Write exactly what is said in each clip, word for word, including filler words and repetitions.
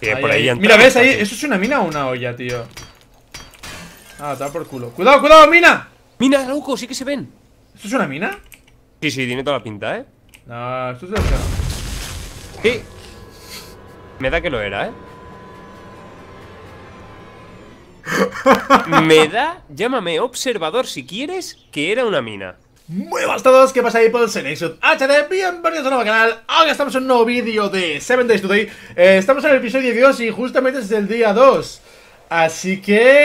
Que ahí, por ahí ahí. han Mira, ¿ves ahí? aquí. ¿Eso es una mina o una olla, tío? Ah, está por culo. ¡Cuidado, cuidado, mina! Mina, loco, sí que se ven. ¿Esto es una mina? Sí, sí, tiene toda la pinta, ¿eh? No, esto es de otra. Sí. Me da que lo era, ¿eh? Me da, llámame observador si quieres, que era una mina. Muy buenas a todos, ¿qué pasa ahí por el Senexus H D? Bienvenidos a un nuevo canal. Ahora estamos en un nuevo vídeo de seven Days Today. eh, Estamos en el episodio dos y justamente es el día dos. Así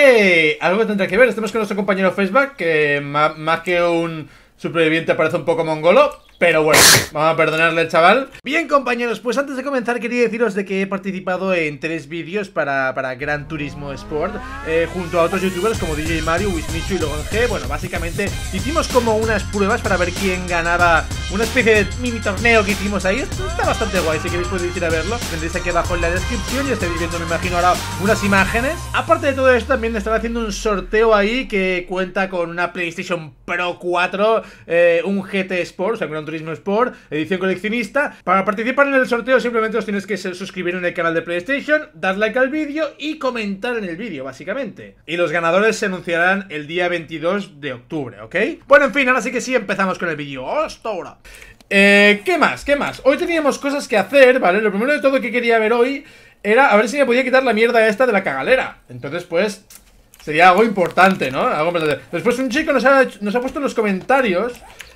que algo tendrá que ver. Estamos con nuestro compañero Facebook, que ma- más que un superviviente parece un poco mongolo. Pero bueno, vamos a perdonarle al chaval. Bien, compañeros, pues antes de comenzar quería deciros de que he participado en tres vídeos para, para Gran Turismo Sport, eh, junto a otros youtubers como D J Mario, Wismichu y Logan G. Bueno, básicamente hicimos como unas pruebas para ver quién ganaba, una especie de mini torneo que hicimos ahí. Está bastante guay, si queréis podéis ir a verlo. Tendréis aquí abajo en la descripción y estáis viendo, me imagino, ahora unas imágenes. Aparte de todo esto, también estaba haciendo un sorteo ahí que cuenta con una PlayStation Pro cuatro, eh, un G T Sport, o sea, Gran Turismo Sport, edición coleccionista. Para participar en el sorteo simplemente os tenéis que suscribir en el canal de PlayStation, dar like al vídeo y comentar en el vídeo, básicamente. Y los ganadores se anunciarán el día veintidós de octubre, ¿ok? Bueno, en fin, ahora sí que sí, empezamos con el vídeo. ¡Hasta ahora! Eh, ¿qué más? ¿Qué más? Hoy teníamos cosas que hacer, ¿vale? Lo primero de todo que quería ver hoy era a ver si me podía quitar la mierda esta de la cagalera. Entonces, pues, sería algo importante, ¿no? Algo importante. Después un chico nos ha, nos ha puesto en los comentarios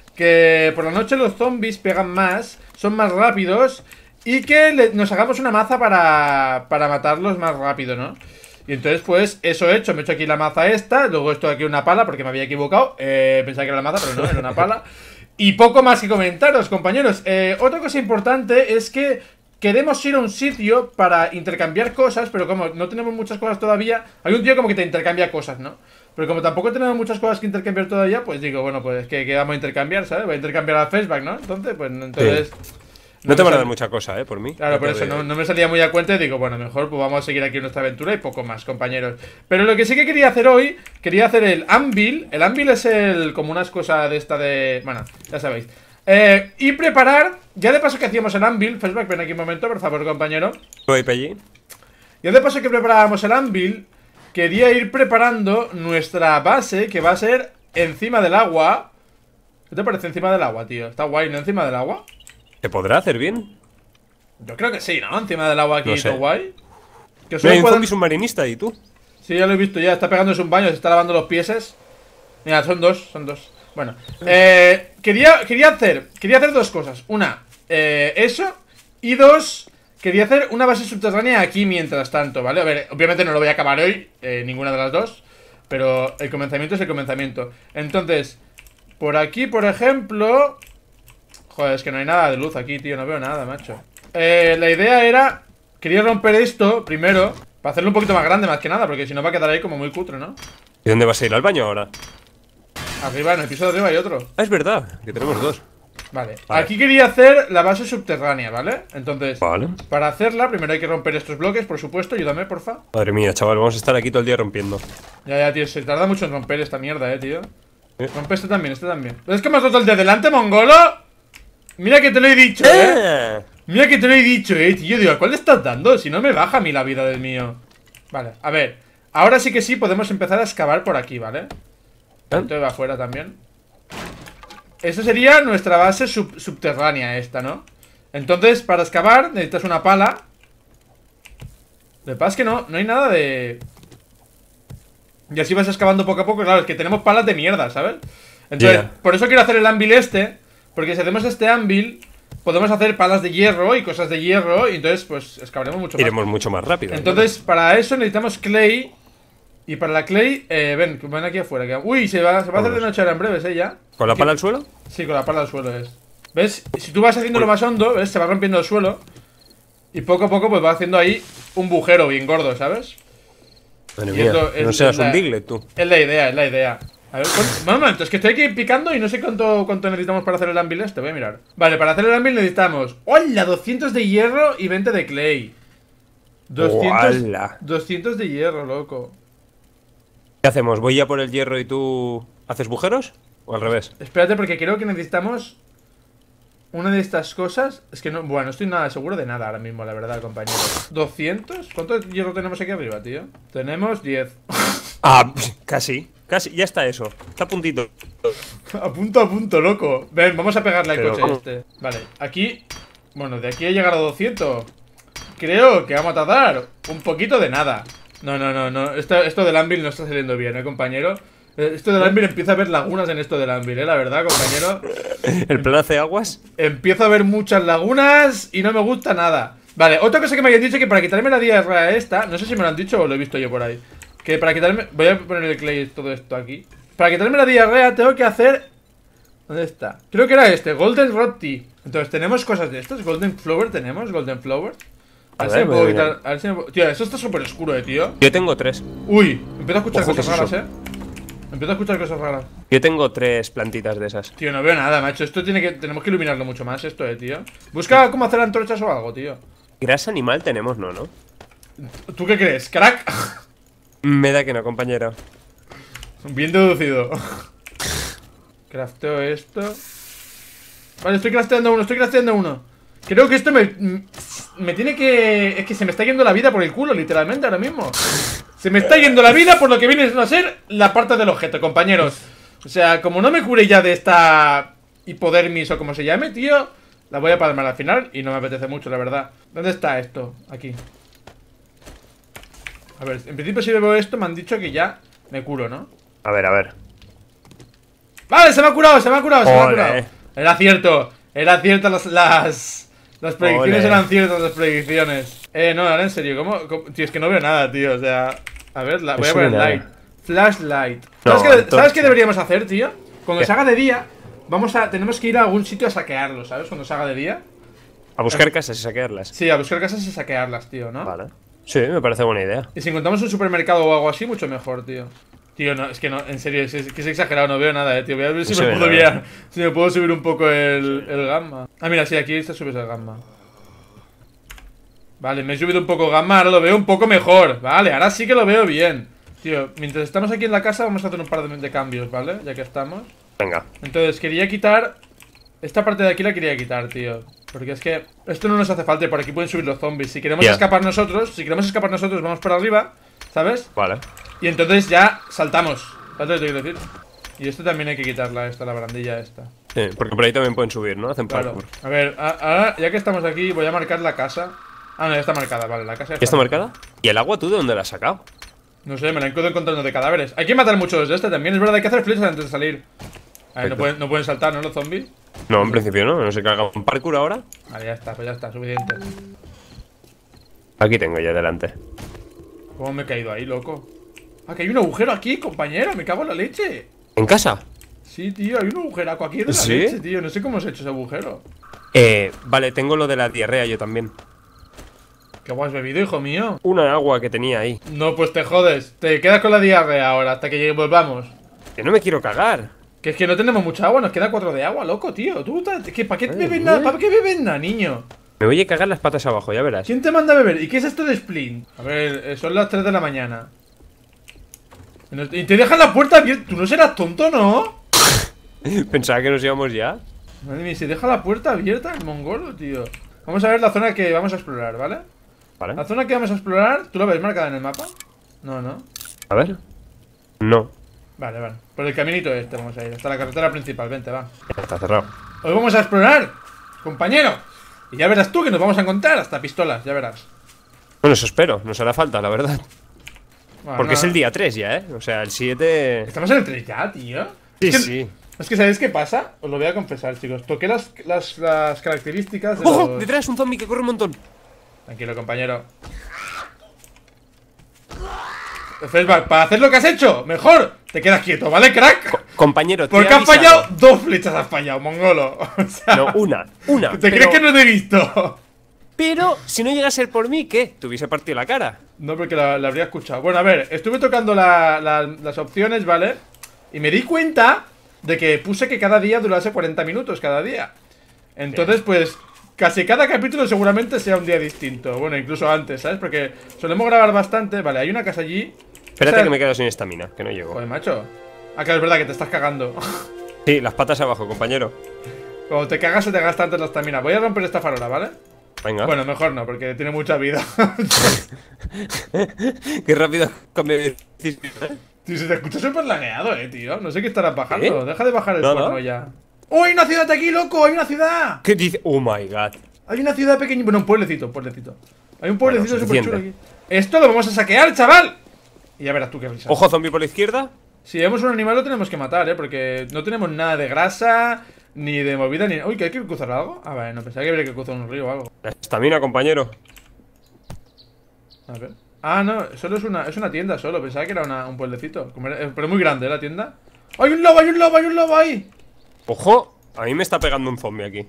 que por la noche los zombies pegan más, son más rápidos y que le, nos hagamos una maza para, para matarlos más rápido, ¿no? Y entonces pues eso he hecho, me he hecho aquí la maza esta, luego esto aquí una pala porque me había equivocado, eh, pensaba que era la maza pero no, era una pala. Y poco más que comentaros, compañeros. eh, Otra cosa importante es que queremos ir a un sitio para intercambiar cosas, pero como no tenemos muchas cosas todavía, hay un tío como que te intercambia cosas, ¿no? Pero como tampoco tenemos muchas cosas que intercambiar todavía, pues digo, bueno, pues que, que vamos a intercambiar, ¿sabes? Voy a intercambiar al Facebook, ¿no? Entonces, pues entonces... Sí. No te van a dar sal... mucha cosa, ¿eh? Por mí. Claro, no por eso no, no me salía muy a cuenta y digo, bueno, mejor pues vamos a seguir aquí nuestra aventura y poco más, compañeros. Pero lo que sí que quería hacer hoy, quería hacer el Anvil. El Anvil es el como unas cosas de esta de... Bueno, ya sabéis. Eh, y preparar, ya de paso que hacíamos el Anvil, Facebook, ven aquí un momento, por favor, compañero. Voy para allí. Ya de paso que preparábamos el Anvil, quería ir preparando nuestra base, que va a ser encima del agua. ¿Qué te parece encima del agua, tío? Está guay, ¿no? Encima del agua. ¿Te podrá hacer bien? Yo creo que sí, ¿no? Encima del agua aquí, No sé. todo guay. Que No solo hay un puedan... zombie submarinista y tú. Sí, ya lo he visto, ya está pegándose un baño, se está lavando los pieses. Mira, son dos, son dos. Bueno, eh, quería, quería hacer Quería hacer dos cosas. Una, eh, eso. Y dos, quería hacer una base subterránea aquí mientras tanto, ¿vale? A ver, obviamente no lo voy a acabar hoy, eh, ninguna de las dos. Pero el comenzamiento es el comenzamiento. Entonces, por aquí, por ejemplo... Joder, es que no hay nada de luz aquí, tío, no veo nada, macho. eh, La idea era... Quería romper esto primero para hacerlo un poquito más grande, más que nada, porque si no va a quedar ahí como muy cutre, ¿no? ¿Y dónde vas a ir? ¿Al baño ahora? Arriba, en el piso de arriba hay otro. Ah, es verdad, que tenemos dos. Vale, Vale. aquí quería hacer la base subterránea, ¿vale? Entonces, Vale. para hacerla, primero hay que romper estos bloques, por supuesto. Ayúdame, porfa. Madre mía, chaval, vamos a estar aquí todo el día rompiendo. Ya, ya, tío, se tarda mucho en romper esta mierda, eh, tío. ¿Eh? Rompe este también, este también. ¿Es que me has roto el de delante, mongolo? Mira que te lo he dicho, eh ¡Eh! Mira que te lo he dicho, eh, tío. Digo, ¿a cuál le estás dando? Si no me baja a mí la vida del mío. Vale, a ver. Ahora sí que sí podemos empezar a excavar por aquí, ¿vale? Esto va afuera también. Esta sería nuestra base sub subterránea esta, ¿no? Entonces, para excavar necesitas una pala. Lo que pasa es que no, no hay nada de... Y así vas excavando poco a poco. Claro, es que tenemos palas de mierda, ¿sabes? Entonces, Yeah. por eso quiero hacer el anvil este. Porque si hacemos este anvil, podemos hacer palas de hierro y cosas de hierro. Y entonces, pues, excavaremos mucho más. Iremos mucho más rápido. Entonces, para eso necesitamos clay. Y para la clay, eh, ven, ven aquí afuera que... Uy, se va, se va a hacer de noche ahora en breves, ¿eh? Ya. ¿Con la pala al suelo? Sí, con la pala al suelo es. ¿Ves? Si tú vas haciéndolo más hondo, ¿ves? Se va rompiendo el suelo. Y poco a poco pues va haciendo ahí un bujero bien gordo, ¿sabes? Madre Y mía, es lo- es- no seas es la- un Diglett, tú. Es la idea, es la idea. A ver, ¿cuánto? Un momento, es que estoy aquí picando y no sé cuánto, cuánto necesitamos para hacer el anvil este. Voy a mirar. Vale, para hacer el anvil necesitamos... ¡Hola! doscientos de hierro y veinte de clay. doscientos, ¡Hola! doscientos de hierro, loco. ¿Qué hacemos? ¿Voy ya por el hierro y tú haces bujeros? ¿O al revés? Espérate porque creo que necesitamos... una de estas cosas. Es que no, bueno, no estoy nada seguro de nada ahora mismo, la verdad, compañero. ¿doscientos? ¿Cuánto hierro tenemos aquí arriba, tío? Tenemos diez. Ah, casi. Casi, ya está eso. Está a puntito. A punto a punto, loco. Ven, vamos a pegarle al Pero, coche ¿cómo? este. Vale, aquí. Bueno, de aquí a llegar a doscientos. Creo que vamos a tardar un poquito de nada. No, no, no, no. Esto, esto del Anvil no está saliendo bien, eh, compañero. Eh, Esto del Anvil empieza a haber lagunas en esto del Anvil, eh, la verdad, compañero. ¿El plan hace aguas? Empiezo a ver muchas lagunas y no me gusta nada. Vale, otra cosa que me habían dicho que para quitarme la diarrea esta, no sé si me lo han dicho o lo he visto yo por ahí. Que para quitarme... Voy a poner el clay todo esto aquí. Para quitarme la diarrea tengo que hacer... ¿Dónde está? Creo que era este, Golden Rod Tea. Entonces, ¿tenemos cosas de estos? ¿Golden Flower tenemos? ¿Golden Flower? A, A ver, si ver, me puedo voy a quitar... A ver si me puedo... Tío, eso está súper oscuro, eh, tío. Yo tengo tres. Uy, empiezo a escuchar Ojo, cosas ¿qué es raras, eso? eh. Empiezo a escuchar cosas raras. Yo tengo tres plantitas de esas. Tío, no veo nada, macho. Esto tiene que... Tenemos que iluminarlo mucho más, esto, eh, tío. Busca cómo hacer antorchas o algo, tío. Grasa animal tenemos, no, ¿no? ¿Tú qué crees? ¿Crack? Me da que no, compañero. Bien deducido. Crafteo esto. Vale, estoy crafteando uno, estoy crafteando uno. Creo que esto me... Me tiene que... Es que se me está yendo la vida por el culo, literalmente, ahora mismo. Se me está yendo la vida por lo que viene a ser la parte del objeto, compañeros. O sea, como no me cure ya de esta hipodermis o como se llame, tío, la voy a palmar al final y no me apetece mucho, la verdad. ¿Dónde está esto? Aquí. A ver, en principio si veo esto me han dicho que ya me curo, ¿no? A ver, a ver. Vale, se me ha curado, se me ha curado, se me ha Ole. curado. Era cierto, era cierto las... Las, las predicciones Ole. eran ciertas, las predicciones. Eh, no, ahora en serio, ¿cómo, cómo? Tío, es que no veo nada, tío, o sea... A ver, la, voy a Eso poner ni nada. light. Flashlight. No, ¿Sabes, qué, antorcha. ¿Sabes qué deberíamos hacer, tío? Cuando ¿Qué? se haga de día, vamos a... Tenemos que ir a algún sitio a saquearlo, ¿sabes? Cuando se haga de día. A buscar casas y saquearlas. Sí, a buscar casas y saquearlas, tío, ¿no? Vale. Sí, me parece buena idea. Y si encontramos un supermercado o algo así, mucho mejor, tío. Tío, no, es que no, en serio, es, es que es exagerado, no veo nada, eh, tío. Voy a ver si No me se ve puedo nada. guiar, si me puedo subir un poco el, el gamma. Ah, mira, sí, aquí te subes el gamma. Vale, me he subido un poco gamma, ahora lo veo un poco mejor. Vale, ahora sí que lo veo bien. Tío, mientras estamos aquí en la casa vamos a hacer un par de, de cambios, ¿vale? Ya que estamos. Venga. Entonces, quería quitar... Esta parte de aquí la quería quitar, tío. Porque es que esto no nos hace falta y por aquí pueden subir los zombies. Si queremos Ya. escapar nosotros, si queremos escapar nosotros, vamos por arriba, ¿sabes? Vale. Y entonces ya saltamos. ¿Sabes lo que te quiero decir? Y esto también hay que quitarla, esta, la barandilla esta. Sí, porque por ahí también pueden subir, ¿no? Hacen Claro. parkour. A ver, a- ahora ya que estamos aquí, voy a marcar la casa. Ah, no, ya está marcada, vale, la casa ya ¿Ya está marcada? ¿Y el agua tú de dónde la has sacado? No sé, me la he ido encontrando de cadáveres. Hay que matar muchos de este también, es verdad, hay que hacer flechas antes de salir. A ver, no Perfecto. pueden, no pueden saltar, ¿no? Los zombies. No, en principio no. No sé que haga un parkour ahora. Vale, ya está, pues ya está, suficiente. Aquí tengo ya delante. ¿Cómo me he caído ahí, loco? Ah, que hay un agujero aquí, compañero, me cago en la leche. ¿En casa? Sí, tío, hay un agujeraco aquí de la ¿Sí? leche, tío. No sé cómo se ha hecho ese agujero. Eh, vale, tengo lo de la diarrea yo también. ¿Qué agua has bebido, hijo mío? Una agua que tenía ahí. No, pues te jodes. Te quedas con la diarrea ahora hasta que llegue- volvamos. Que no me quiero cagar. Que es que no tenemos mucha agua, nos queda cuatro de agua, loco, tío. ¿Tú te- que, ¿Para qué Ay, bebes nada? uy. ¿Para qué bebes nada, niño? Me voy a cagar las patas abajo, ya verás. ¿Quién te manda a beber? ¿Y qué es esto de Splint? A ver, eh, son las tres de la mañana. Y nos- Y te dejan la puerta abierta. Tú no serás tonto, ¿no? Pensaba que nos íbamos ya. Madre mía, se deja la puerta abierta el mongolo, tío. Vamos a ver la zona que vamos a explorar, ¿vale? La Vale. zona que vamos a explorar, ¿tú la ves marcada en el mapa? No, no. A ver. No. Vale, vale. Por el caminito este vamos a ir, hasta la carretera principal, vente, va. Ya está cerrado. Hoy vamos a explorar, compañero. Y ya verás tú que nos vamos a encontrar hasta pistolas, ya verás. Bueno, eso espero. Nos hará falta, la verdad. Bueno, Porque es nada. el día tres ya, ¿eh? O sea, el siete... Estamos en el tres ya, tío. Sí, es que, sí. Es que ¿sabéis qué pasa? Os lo voy a confesar, chicos. Toqué las, las, las características de ¡Ojo! los... Detrás un zombie que corre un montón. Tranquilo, compañero. Flashback, para hacer lo que has hecho, mejor te quedas quieto, ¿vale, crack? Compañero, te Porque he has fallado, avisado. dos flechas has fallado, mongolo. O sea, No, una. Una. ¿te pero- crees que no te he visto? Pero, si no llega a ser por mí, ¿qué? Te hubiese partido la cara. No, porque la, la habría escuchado. Bueno, a ver, estuve tocando la- la- las opciones, ¿vale? Y me di cuenta de que puse que cada día durase cuarenta minutos, cada día. Entonces, pues, casi cada capítulo seguramente sea un día distinto. Bueno, incluso antes, ¿sabes? Porque solemos grabar bastante. Vale, hay una casa allí. Espérate Esta- que me quedo sin estamina, que no llego. Joder, macho. Ah, claro, es verdad que te estás cagando. Sí, las patas abajo, compañero. Cuando te cagas se te gasta antes la estamina. Voy a romper esta farola, ¿vale? Venga. Bueno, mejor no, porque tiene mucha vida. Qué rápido cambia de decisión, ¿eh? Tío, se te escucha súper lagueado, eh, tío. No sé qué estarás bajando. ¿Eh? Deja de bajar el Nada. cuerno ya. ¡Oh, hay una ciudad aquí, loco! ¡Hay una ciudad! ¿Qué dice? Oh my god. Hay una ciudad pequeña. Bueno, un pueblecito, un pueblecito. Hay un pueblecito Bueno, súper chulo suficiente. aquí. Esto lo vamos a saquear, chaval. Y ya verás tú qué risa. Ojo, zombie por la izquierda. Si vemos un animal lo tenemos que matar, eh. Porque no tenemos nada de grasa, ni de movida, ni. Uy, ¿que hay que cruzar algo? Ah, vale, no pensaba que habría que cruzar un río o algo. La estamina, compañero. A ver. Ah, no, solo es una, es una tienda solo. Pensaba que era una- un pueblecito. Como era- pero muy grande, ¿eh? La tienda. ¡Hay un lobo, hay un lobo, hay un lobo ahí! Ojo, a mí me está pegando un zombie aquí.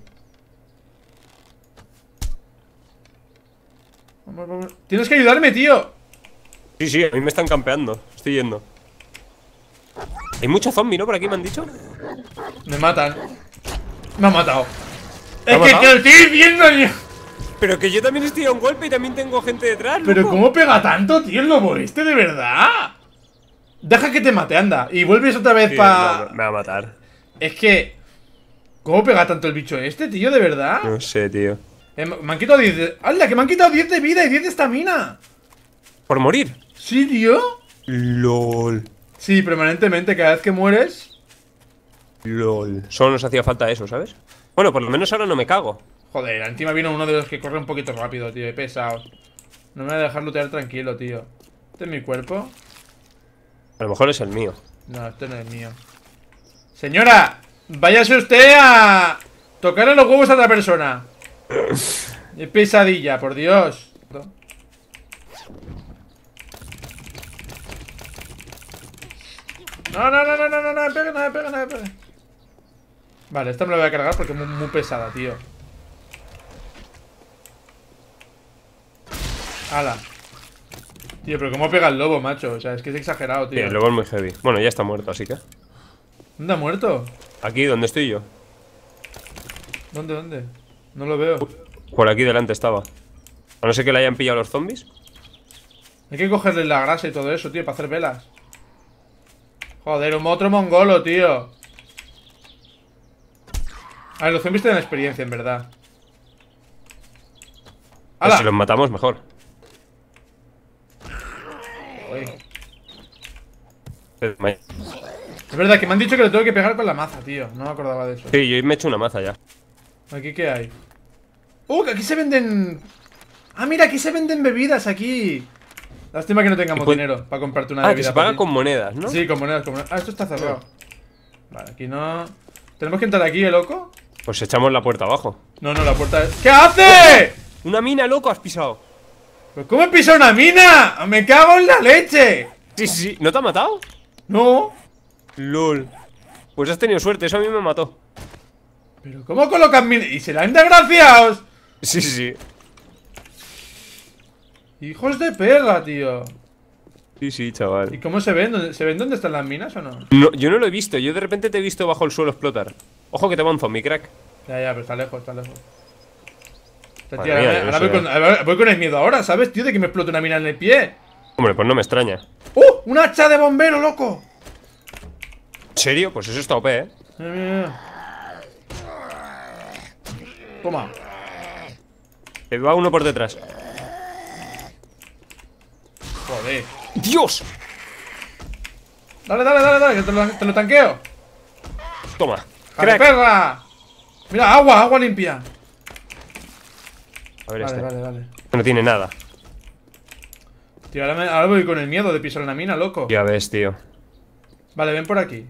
Vamos, vamos. Tienes que ayudarme, tío. Sí, sí, a mí me están campeando. Estoy yendo. Hay mucho zombie, ¿no? Por aquí me han dicho. Me matan. Me ha matado. ¿Te ha Es que, matado? que lo estoy viendo. Pero que yo también estoy a un golpe y también tengo gente detrás, Pero loco. ¿cómo pega tanto, tío, el lobo este, de verdad? Deja que te mate, anda. Y vuelves otra vez Sí, pa... no, me va a matar. Es que... ¿Cómo pega tanto el bicho este, tío, de verdad? No sé, tío. Eh, me han quitado diez de... ¡Hala, que me han quitado diez de vida y diez de estamina! ¿Por morir? ¿Sí, tío? LOL. Sí, permanentemente, cada vez que mueres... LOL. Solo nos hacía falta eso, ¿sabes? Bueno, por lo menos ahora no me cago. Joder, encima vino uno de los que corre un poquito rápido, tío, he pesado. No me voy a dejar lootear tranquilo, tío. ¿Este es mi cuerpo? A lo mejor es el mío. No, este no es mío. Señora, váyase usted a tocarle los huevos a otra persona. Qué pesadilla, por Dios. No, no, no, no, no, no, no, me pegue, no me pegue, no me pegue. Vale, esta me la voy a cargar porque es muy, muy pesada, tío. Hala. Tío, pero cómo pega el lobo, macho. O sea, es que es exagerado, Sí, tío. el lobo es muy heavy. Bueno, ya está muerto, así que. ¿Dónde ha muerto? Aquí, donde estoy yo. ¿Dónde, dónde? No lo veo. Por aquí delante estaba. A no ser que le hayan pillado los zombies. Hay que cogerle la grasa y todo eso, tío, para hacer velas. Joder, un otro mongolo, tío. A ver, los zombies tienen experiencia, en verdad. Pero ¡Hala! si los matamos, mejor. Uy. Me- Es verdad que me han dicho que lo tengo que pegar con la maza, tío. No me acordaba de eso. Sí, yo me he hecho una maza ya. ¿Aquí qué hay? ¡Uh, que aquí se venden! ¡Ah, mira, aquí se venden bebidas, aquí! Lástima que no tengamos Y pues- dinero para comprarte una Ah, que bebida se para paga ti. con monedas, ¿no? Sí, con monedas, con monedas. Ah, esto está cerrado. Vale, aquí no... ¿Tenemos que entrar aquí, eh, loco? Pues echamos la puerta abajo. No, no, la puerta es... ¿Qué hace? ¡Una mina, loco! ¿Has pisado? ¿Pero cómo he pisado una mina? ¡Me cago en la leche! Sí, sí, sí. ¿No te ha matado? No. LOL. Pues has tenido suerte, eso a mí me mató. ¿Pero cómo colocan minas? ¡Y serán desgraciados! Sí, sí, sí. Hijos de perra, tío. Sí, sí, chaval. ¿Y cómo se ven? ¿Dónde- ¿Se ven dónde están las minas o no? No, yo no lo he visto, yo de repente te he visto bajo el suelo explotar. Ojo que te va un zombie, crack. Ya, ya, pero está lejos, está lejos. Hostia, Madre tío, mía, ahora, yo no ahora voy, sé. con, ahora voy con el miedo ahora, ¿sabes, tío? De que me explote una mina en el pie. Hombre, pues no me extraña. ¡Uh! ¡Un hacha de bombero, loco! ¿En serio? Pues eso está O P, ¿eh? Mira, mira, mira. Toma. Te va uno por detrás. Joder. ¡Dios! Dale, dale, dale, dale, que te lo, te lo tanqueo. Toma. ¡Jale, Crack. perra! Mira, agua, agua limpia. A ver Vale, este. vale, vale. No tiene nada. Tío, ahora, me- ahora voy con el miedo de pisar una mina, loco. Ya ves, tío. Vale, ven por aquí.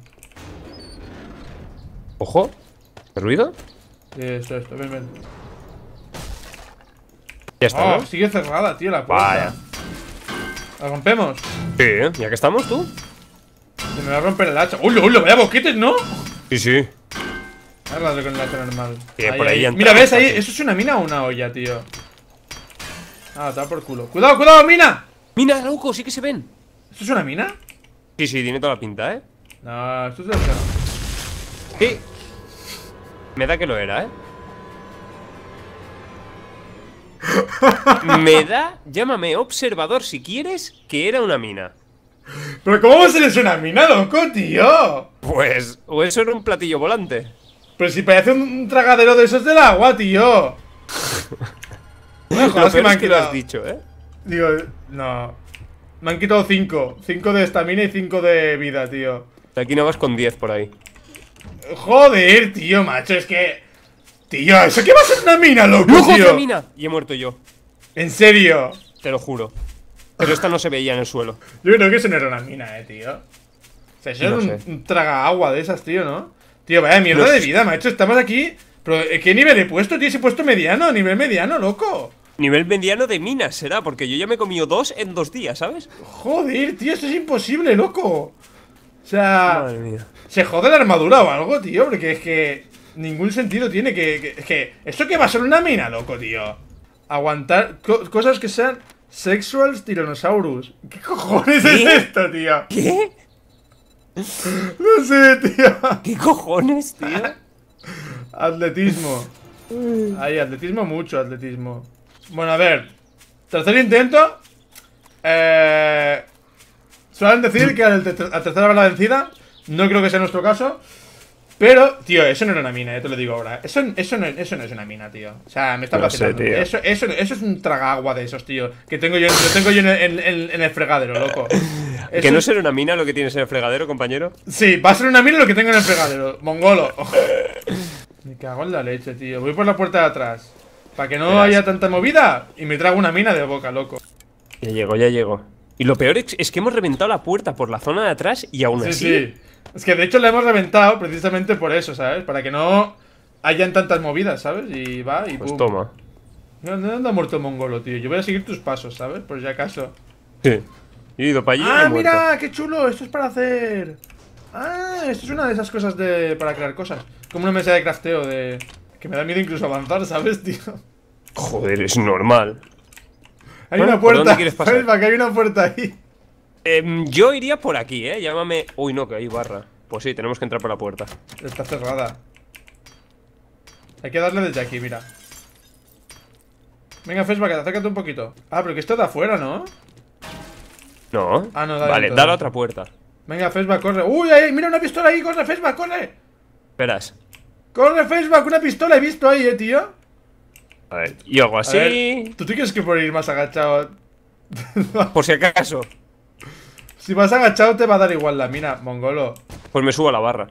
Ojo. ¿Qué ruido? Sí, esto, esto, ven, ven. Ya está, Oh, ¿no? sigue cerrada, tío, la puerta. Vaya. ¿La rompemos? Sí, ¿eh? Ya que estamos, tú. Se me va a romper el hacha. ¡Uy, uy, vaya boquetes, ¿no! Sí, sí. Agárralo con el hacha normal. Sí, por ahí entramos Mira, ¿ves ahí? fácil. ¿Eso es una mina o una olla, tío? Ah, está por culo. ¡Cuidado, cuidado, mina! Mina, loco, sí que se ven. ¿Esto es una mina? Sí, sí, tiene toda la pinta, ¿eh? No, esto es de acero. Sí. Me da que lo era, ¿eh? Me da, llámame observador si quieres, que era una mina. ¿Pero cómo va a ser eso una mina, loco, tío? Pues, o eso era un platillo volante. Pero si parece un tragadero de esos del agua, tío. No, Lo jodas, que peor me es han que lo has quitado. dicho, ¿eh? Digo, no. Me han quitado cinco. cinco de estamina y cinco de vida, tío. Aquí no vas con diez por ahí. Joder, tío, macho, es que... Tío, ¿eso qué va a ser una mina, loco, ¡Loco, tío? otra mina! Y he muerto yo, ¿En serio? te lo juro. Pero esta no se veía en el suelo. Yo creo que eso no era una mina, eh, tío. O sea, eso No era un, sé. un traga agua de esas, tío, ¿no? Tío, vaya mierda No de sé. vida, macho. Estamos aquí... Pero, ¿eh, ¿qué nivel he puesto, tío? Si he puesto mediano, nivel mediano, loco. Nivel mediano de minas será, porque yo ya me he comido dos en dos días, ¿sabes? Joder, tío, esto es imposible, loco. O sea... Madre mía. Se jode la armadura o algo, tío, porque es que ningún sentido tiene que... que es que... ¿Esto qué va a ser una mina, loco, tío? Aguantar co- cosas que sean sexuals Tyrannosaurus. ¿Qué cojones ¿Qué? es esto, tío? ¿Qué? No sé, tío. ¿Qué cojones, tío? Atletismo. Ahí, atletismo mucho, atletismo. Bueno, a ver. Tercer intento. Eh... Suelen decir que al, te- al tercera vez la vencida. No creo que sea nuestro caso. Pero, tío, eso no era una mina, ya te lo digo ahora. Eso, eso, no, eso no es una mina, tío. O sea, me está No sé, vacilando. tío. Eso, eso, eso es un tragagua de esos, tío. Que tengo yo, lo tengo yo en, el- en- en- en el fregadero, loco. ¿Que Eso no es- será una mina lo que tienes en el fregadero, compañero? Sí, va a ser una mina lo que tengo en el fregadero. Mongolo. Me cago en la leche, tío. Voy por la puerta de atrás. Para que no Verás. haya tanta movida. Y me trago una mina de boca, loco. Ya llego, ya llego. Y lo peor es, es que hemos reventado la puerta por la zona de atrás y aún Sí, así... sí. Es que de hecho la hemos reventado precisamente por eso, ¿sabes? Para que no hayan tantas movidas, ¿sabes? Y va y Pues pum. toma. No, no anda muerto mongolo, tío. Yo voy a seguir tus pasos, ¿sabes? Por si acaso. Sí. He ido para allí y ¡Ah, he muerto. mira! ¡Qué chulo! Esto es para hacer... Ah, esto es una de esas cosas de... para crear cosas. Como una mesa de crafteo de... Que me da miedo incluso avanzar, ¿sabes, tío? Joder, es normal. Hay Bueno, una ¿por puerta. dónde quieres pasar? ¿Sabes? Que hay una puerta ahí. Em, yo iría por aquí, ¿eh? Llámame... Uy, no, que hay barra. Pues sí, tenemos que entrar por la puerta. Está cerrada. Hay que darle desde aquí, mira. Venga, Feshback, acércate un poquito. Ah, pero que esto de afuera, ¿no? No. Ah, no, da Vale, dentro. da la otra puerta. Venga, Feshback, corre. ¡Uy, ahí! ¡Mira una pistola ahí! ¡Corre, Feshback, corre! Esperas. ¡Corre, Feshback! Una pistola he visto ahí, eh, tío. A ver, y hago A así. ver, ¿tú te crees que por ir más agachado? Por si acaso. Si vas agachado te va a dar igual la mina, mongolo. Pues me subo a la barra.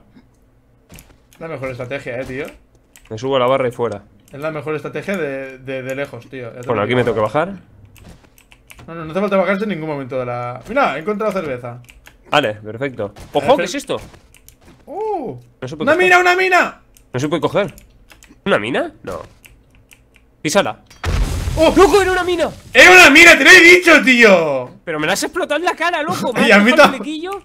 La mejor estrategia, eh, tío. Me subo a la barra y fuera. Es la mejor estrategia de, de, de lejos, tío. Ya te Bueno, lo aquí digo me tengo que ahora. bajar. No, no, no te falta bajarse en ningún momento de la... Mira, he encontrado cerveza. Vale, perfecto. ¡Ojo! Eh, ¿Qué es esto? ¡Uh! No se puede ¡Una coger. mina, una mina! ¿No se puede coger? ¿Una mina? No. Písala. ¡Oh! ¡Loco, era una mina! ¡Es una mina! ¡Te lo he dicho, tío! Pero me la has explotado en la cara, loco. ¿Me Y has a mí dejado el tam- flequillo?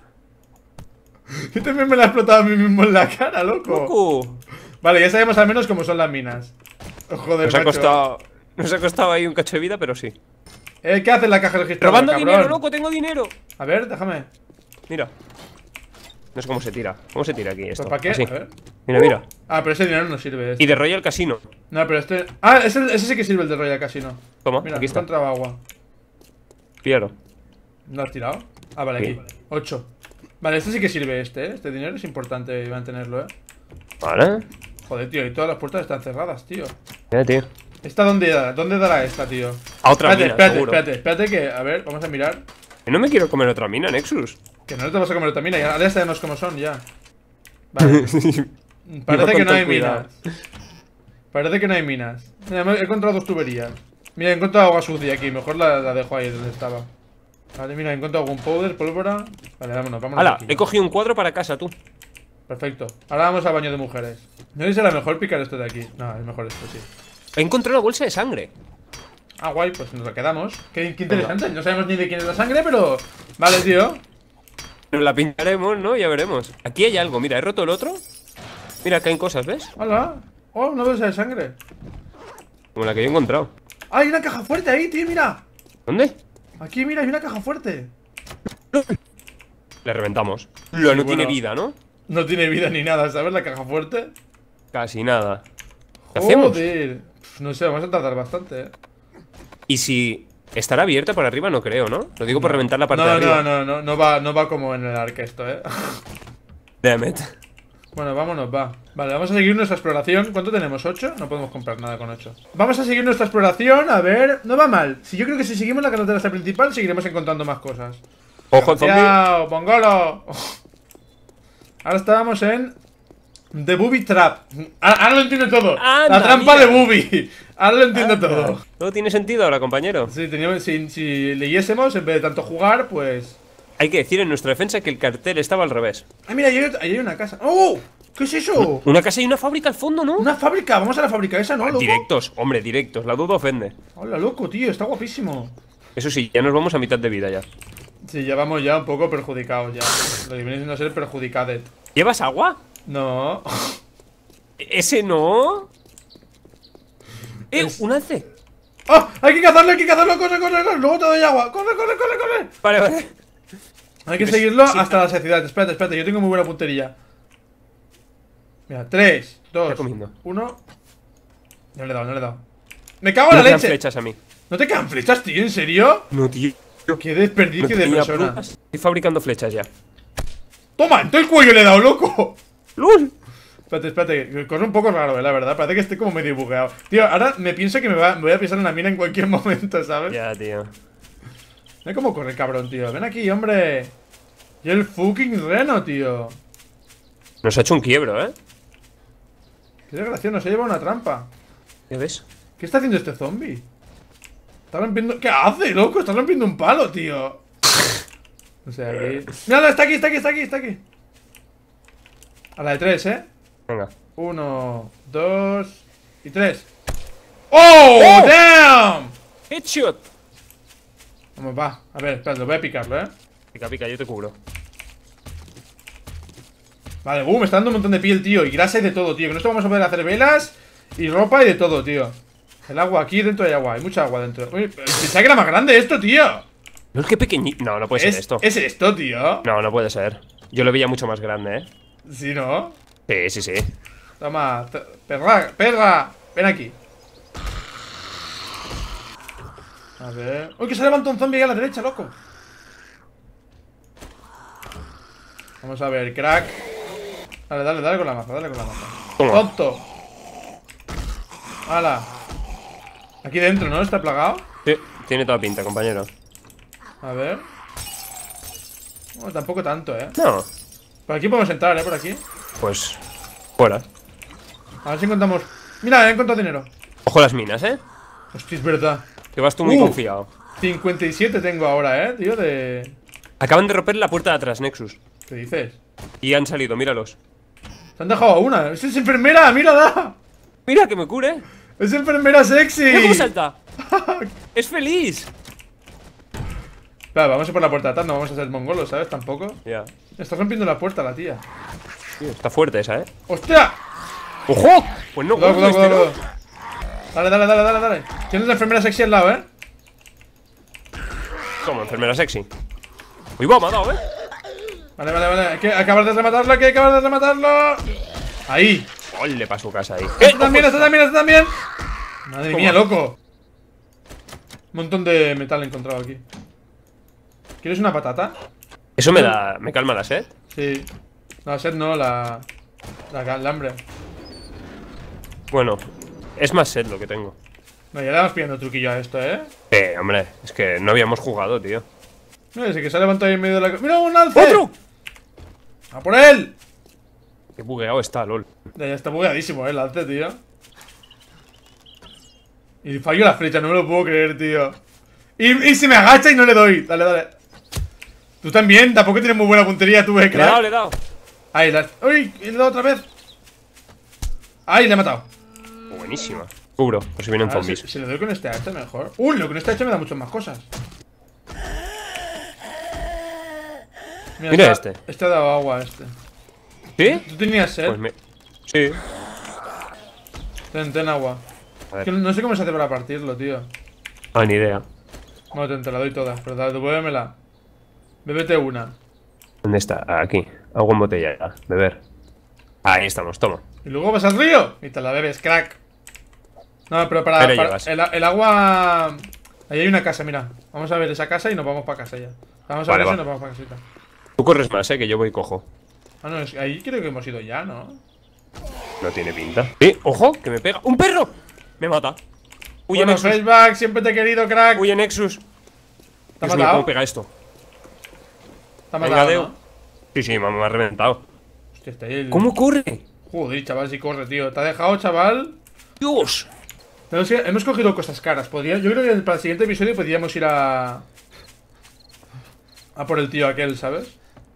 Yo también me la he explotado a mí mismo en la cara, loco. ¡Loco! Vale, ya sabemos al menos cómo son las minas. Joder, Nos ha macho. costado. Nos ha costado ahí un cacho de vida, pero sí. Eh, ¿qué hace en la caja registradora, Robando cabrón? dinero, loco, tengo dinero. A ver, déjame. Mira. No sé cómo se tira. ¿Cómo se tira aquí esto? ¿Pues para qué? Así. A ver. Mira, mira. Ah, pero ese dinero no sirve. Este. Y de Royal Casino. No, pero este... Ah, ese, ese sí que sirve el de Royal Casino. Toma, Mira, aquí he está. encontrado agua. Píllalo. ¿No has tirado? Ah, vale, aquí. Sí. Ocho. Vale, este sí que sirve este, ¿eh? Este dinero es importante mantenerlo, ¿eh? Vale. Joder, tío, y todas las puertas están cerradas, tío. Mira, tío. ¿Esta dónde dará? ¿Dónde dará esta, tío? A otra espérate, mina, espérate, seguro. espérate, espérate que... A ver, vamos a mirar. Que no me quiero comer otra mina, Nexus. Que no te vas a comer también, ya, ya sabemos cómo son, ya. Vale. Iba Parece con que no todo hay cuidado. minas. Parece que no hay minas. Mira, me- he encontrado dos tuberías. Mira, he encontrado agua sucia aquí. Mejor la, la dejo ahí donde estaba. Vale, mira, he encontrado algún powder, pólvora. Vale, vámonos, vámonos. Hala, aquí. he cogido un cuadro para casa, tú. Perfecto. Ahora vamos al baño de mujeres. No sé si será mejor picar esto de aquí. No, es mejor esto, sí. He encontrado una bolsa de sangre. Ah, guay, pues nos la quedamos. Qué, qué interesante. No sabemos ni de quién es la sangre, pero. Vale, tío. Nos la pintaremos, ¿no? Ya veremos. Aquí hay algo, mira, he roto el otro. Mira, caen cosas, ¿ves? Hola. Oh, una bolsa de sangre. Como la que yo he encontrado. Ah, hay una caja fuerte ahí, tío, mira. ¿Dónde? Aquí, mira, hay una caja fuerte. Le reventamos. Lo no bueno. tiene vida, ¿no? No tiene vida ni nada, ¿sabes? La caja fuerte. Casi nada. ¿Qué hacemos? Joder. Pf, no sé, vamos a tardar bastante, eh. Y si estará abierta por arriba, no creo, ¿no? Lo digo por reventar la parte No, de arriba. no, no, no, no va, no va como en el arc esto, eh. Damn it. Bueno, vámonos, va. Vale, vamos a seguir nuestra exploración. ¿Cuánto tenemos? ¿ocho? No podemos comprar nada con ocho. Vamos a seguir nuestra exploración, a ver. No va mal. Si yo creo que si seguimos la carretera esta principal, seguiremos encontrando más cosas. Ojo, zombie. ¡Pongolo! Ahora estábamos en The Booby Trap. Ahora, ahora lo entiendo todo. Anda, la trampa mira. de Booby. Ahora lo entiendo Anda. todo. Todo tiene sentido ahora, compañero. Sí, teníamos, si, si leyésemos, en vez de tanto jugar, pues... Hay que decir en nuestra defensa que el cartel estaba al revés. Ah, mira, ahí hay, ahí hay una casa. ¡Oh! ¿Qué es eso? Una casa y una fábrica al fondo, ¿no? Una fábrica. Vamos a la fábrica esa, ¿no, loco? Directos, hombre, directos. La duda ofende. Hola, loco, tío. Está guapísimo. Eso sí, ya nos vamos a mitad de vida ya. Sí, ya vamos ya un poco perjudicados ya. Lo que viene siendo ser perjudicadet. ¿Llevas agua? No. ¿Ese no? ¡Eh! Es- ¡Un alce! ¡Oh! ¡Hay que cazarlo, hay que cazarlo! ¡Corre, corre, corre! Luego te doy agua. ¡Corre, corre, corre, corre! Vale, vale. Hay que Pues, seguirlo sí. hasta la saciedad. Espérate, espérate. Yo tengo muy buena puntería. Mira, tres, dos, Está comiendo. uno. No le he dado, no le he dado. ¡Me cago en No la quedan leche! flechas a mí. ¿No te quedan flechas, tío? ¿En serio? No, tío. ¡Qué desperdicio de Tenía persona! plumas. Estoy fabricando flechas ya. ¡Toma! ¡En todo el cuello le he dado, loco! ¡Lul! Espérate, espérate, que corre un poco raro, eh, la verdad. Parece que estoy como medio bugueado. Tío, ahora me pienso que me, va- me voy a pisar en la mina en cualquier momento, ¿sabes? Ya, tío. Mira cómo corre el cabrón, tío. Ven aquí, hombre. Y el fucking reno, tío. Nos ha hecho un quiebro, ¿eh? Qué desgracia, nos ha llevado una trampa. ¿Ya ves? ¿Qué está haciendo este zombie? Está rompiendo... ¿Qué hace, loco? Está rompiendo un palo, tío. No sé, aquí... ¡Míralo! Está aquí, está aquí, está aquí, está aquí. A la de tres, ¿eh? Venga. Uno, dos y tres. ¡Oh! ¡Oh! ¡Damn! ¡Headshot! Vamos, va. A ver, espérate, voy a picarlo, ¿eh? Pica, pica, yo te cubro. Vale, uh, me está dando un montón de piel, tío. Y grasa y de todo, tío. Con esto vamos a poder hacer velas y ropa y de todo, tío. El agua, aquí dentro hay agua. Hay mucha agua dentro. Uy, pensaba que era más grande esto, tío. No, es que pequeñito. No, no puede Es, ser esto. es esto, tío. No, no puede ser. Yo lo veía mucho más grande, ¿eh? Sí, ¿no? Sí, sí, sí. Toma, te- perra, perra. Ven aquí. A ver. Uy, que se levanta un zombie ahí a la derecha, loco. Vamos a ver, crack. Dale, dale, dale con la maza, dale con la maza. Toma. Tonto. Hala. Aquí dentro, ¿no? ¿Está plagado? Sí, tiene toda pinta, compañero. A ver. Bueno, tampoco tanto, ¿eh? No, Por aquí podemos entrar, ¿eh? Por aquí. pues. Fuera. A ver si encontramos... Mira, he encontrado dinero. Ojo las minas, ¿eh? Hostia, es verdad. Que vas tú muy Uh. confiado. cincuenta y siete tengo ahora, ¿eh? Tío, de... Acaban de romper la puerta de atrás, Nexus. ¿Qué dices? Y han salido, míralos. Se han dejado a una. ¡Es enfermera! ¡Mírala! Mira que me cure. ¡Es enfermera sexy! Mira cómo salta. Es feliz. Claro, vamos a ir por la puerta de atrás. No vamos a ser mongolos, ¿sabes? Tampoco. Ya. Está rompiendo la puerta la tía. Tío, está fuerte esa, ¿eh? ¡Hostia! ¡Ojo! Pues no, Cuidado, coño, cuidado, este cuidado, no. cuidado. Dale, dale, dale, dale, dale. Tienes la enfermera sexy al lado, ¿eh? Como enfermera sexy. Uy, va, me ha dado, ¿eh? Vale, vale, vale. Hay que acabar de rematarlo, hay que acabar de rematarlo. Ahí. Ole pa' su casa ahí. Este también, este también, este también. Madre Toma. mía, loco. Un montón de metal he encontrado aquí. ¿Quieres una patata? Eso me da. Me calma la sed. Sí. No, la sed no, la. La, el hambre. Bueno, es más sed lo que tengo. No, ya le vamos pillando truquillo a esto, ¿eh? Eh, hombre, es que no habíamos jugado, tío. No, ese que se ha levantado ahí en medio de la. ¡Mira, un alce! ¡Otro! ¡A por él! Qué bugueado está, lol. Ya, ya está bugueadísimo, ¿eh? El alce, tío. Y fallo la flecha, no me lo puedo creer, tío. Y, y se me agacha y no le doy. Dale, dale. Tú también, tampoco tienes muy buena puntería, tú, eh, Le he dado, crack. le he dado. Ahí, la... ¡Uy! Y le he dado otra vez. Ahí, le he matado. Buenísima. Cubro, por si vienen A ver, zombies. si, si le doy con este hacha mejor. Uy, lo con este hacha me da muchas más cosas. Mira está- este. Este ha dado agua, este. ¿Sí? ¿Tú tenías sed? Pues me. Sí. Ten, ten agua. A Es que ver. no sé cómo se hace para partirlo, tío. Ah, ni idea. Bueno, te, te la doy toda, pero dale, devuélvemela. Bébete una. ¿Dónde está? Aquí. Agua en botella. ya. Beber. Ahí estamos, toma. Y luego vas al río y te la bebes, crack. No, pero para, Ahí la para- llevas. el, el agua. Ahí hay una casa, mira. Vamos a ver esa casa y nos vamos para casa ya. Vamos a Vale, ver eso y va. nos vamos para casita. Tú corres más, eh, que yo voy cojo. Ah, no, es que ahí creo que hemos ido ya, ¿no? No tiene pinta. ¡Eh! ¡Ojo! ¡Que me pega! ¡Un perro! Me mata. Huye, Bueno, Nexus. Flashback, siempre te he querido, crack. Huye, Nexus. ¿Te ha Dios mío, matado? ¿cómo pega esto? Te ha Venga, matado, Deu. ¿no? Sí, sí, me, me ha reventado. Hostia, está ahí el... ¿Cómo corre? Joder, chaval, si corre, tío. ¿Te ha dejado, chaval? ¡Dios! Pero es que hemos cogido cosas caras. Podría... Yo creo que para el siguiente episodio podríamos ir a... A por el tío aquel, ¿sabes?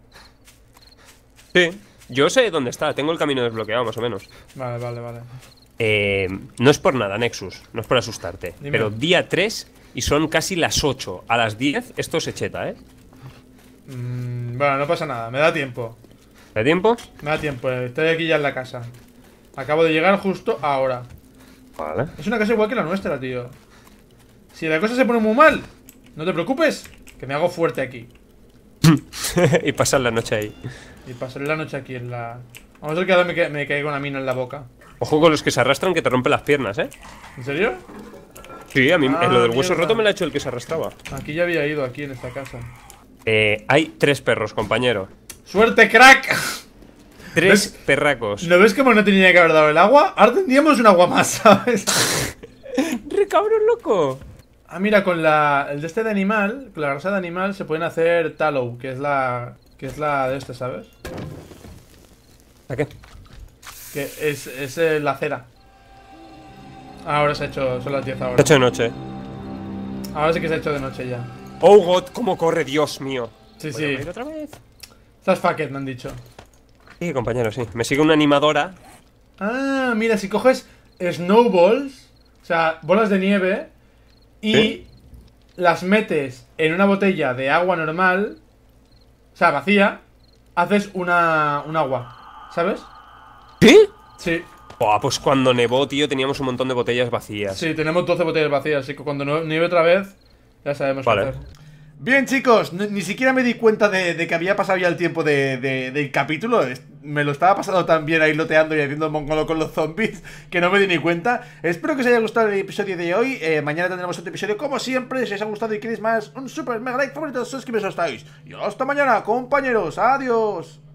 Sí. Yo sé dónde está. Tengo el camino desbloqueado, más o menos. Vale, vale, vale. Eh, no es por nada, Nexus. No es por asustarte. Dime. Pero día tres y son casi las ocho. A las diez esto se cheta, ¿eh? Mm, bueno, no pasa nada. Me da tiempo. ¿De tiempo? Me da tiempo. Estoy aquí ya en la casa. Acabo de llegar justo ahora. Vale. Es una casa igual que la nuestra, tío. Si la cosa se pone muy mal, no te preocupes, que me hago fuerte aquí. Y pasar la noche ahí. Y pasaré la noche aquí en la... Vamos a ver que ahora me, ca me caiga una mina en la boca. Ojo con los que se arrastran que te rompen las piernas, ¿eh? ¿En serio? Sí, a mí Ah, eh, lo del hueso mierda. roto me lo ha hecho el que se arrastraba. Aquí ya había ido, aquí en esta casa. Eh, hay tres perros, compañero. ¡Suerte, crack! Tres perracos. ¿No ves cómo no tenía que haber dado el agua? Ahora tendríamos un agua más, ¿sabes? ¡Re cabrón, loco! Ah, mira, con la... El de este de animal, con la grasa de animal se pueden hacer tallow, que es la... Que es la de este, ¿sabes? ¿A qué? Que es, es eh, la cera. Ahora se ha hecho... Son las diez ahora. Se ha hecho de noche. Ahora sí que se ha hecho de noche ya. Oh god, cómo corre, Dios mío. Sí, ¿Voy a sí. morir otra vez? Estás fucked, me han dicho. Sí, compañero, sí. Me sigue una animadora. Ah, mira, si coges snowballs, o sea, bolas de nieve, y ¿Sí? las metes en una botella de agua normal, o sea, vacía, haces una, un agua, ¿sabes? ¿Sí? Sí, Buah, pues cuando nevó, tío, teníamos un montón de botellas vacías. sí, tenemos doce botellas vacías, así que cuando no- nieve otra vez, ya sabemos Vale. qué hacer. Bien, chicos, no- ni siquiera me di cuenta de, de que había pasado ya el tiempo de, de- del capítulo. Es- Me lo estaba pasando tan bien ahí loteando y haciendo mongolo con los zombies que no me di ni cuenta. Espero que os haya gustado el episodio de hoy. Eh, mañana tendremos otro episodio como siempre. Si os ha gustado y queréis más, un super mega like, favorito, suscribiros si estáis. Y hasta mañana, compañeros. Adiós.